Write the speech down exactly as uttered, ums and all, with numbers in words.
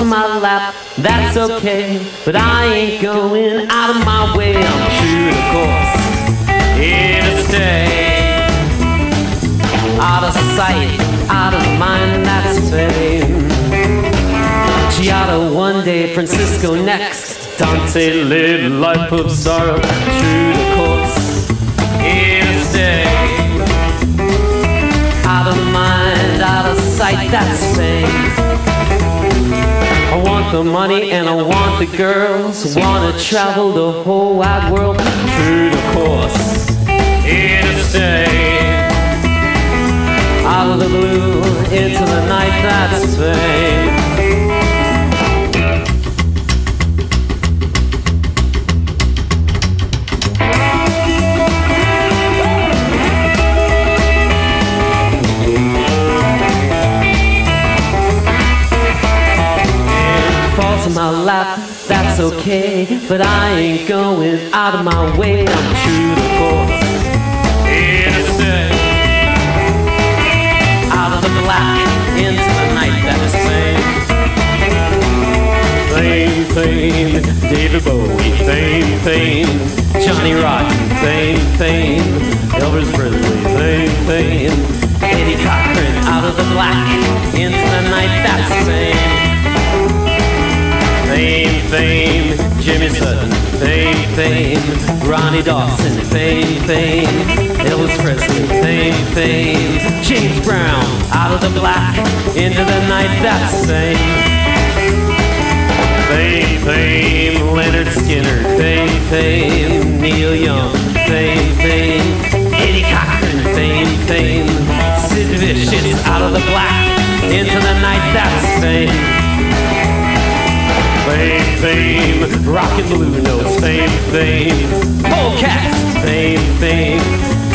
in my lap, that's okay, but I ain't going out of my way. I'm true to course, here to stay. Out of sight, out of mind, that's fame. Giotto one day, Francisco next. Dante lived life of sorrow, true to course, here to stay. Out of mind, out of sight, that's fame. I want the money and I want the girls, wanna travel the whole wide world, true to course, here to stay. Out of the blue, into the night, that's fame. In my lap, that's okay, but I ain't going out of my way. I'm true to course, here to stay. Out of the black, into the night, that's fame. Fame, fame, David Bowie, fame, fame, Johnny Rotten, fame, fame, Elvis Presley, fame, fame, Eddie Cochran, out of the black, into the night, that's fame. Fame, fame, Jimmy Sutton, fame, fame, Ronnie Dawson, fame, fame, Elvis Presley, fame, fame, James Brown, out of the black, into the night, that's fame. Fame, fame, Leonard Skinner, fame, fame, Neil Young, fame, fame, Eddie Cochran, fame, fame, Sid Vicious, out of the black, into the night, that's fame. Fame, fame, rockin' blue notes, fame, fame, Polecats, fame, fame,